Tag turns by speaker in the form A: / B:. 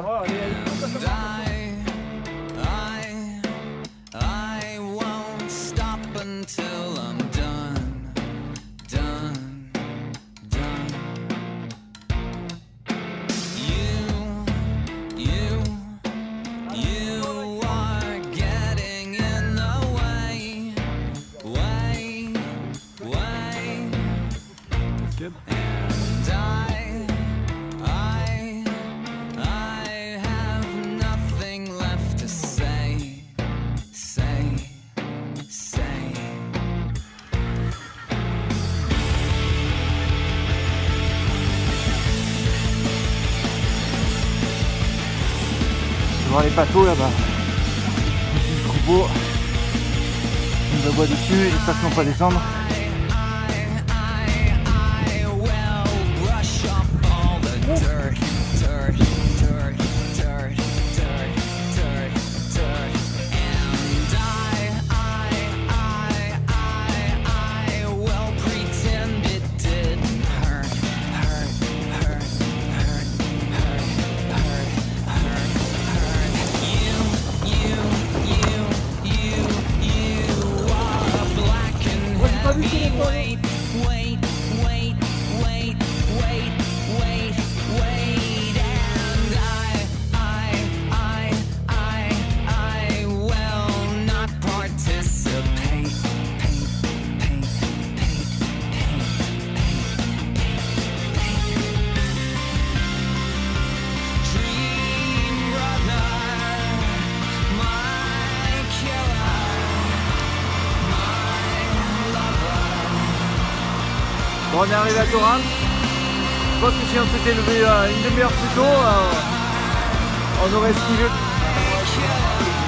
A: va voir, allez, allez.
B: I won't stop until I'm done, done, done. You are getting in the way, way.
A: Good.
B: And I have nothing left to say.
A: Je vais voir les bateaux là-bas. Ici le troupeau. On nous aboie dessus, j'espère qu'ils vont pas descendre.
B: I will brush up all the dirt. And I will pretend it didn't hurt. You are black and heavy. Wait. And I will not participate. Dream brother, my killer, my lover.
A: Bon, on est arrivé à Toram. Je pense que si on s'était levé une demi-heure plus tôt, on aurait esquivé.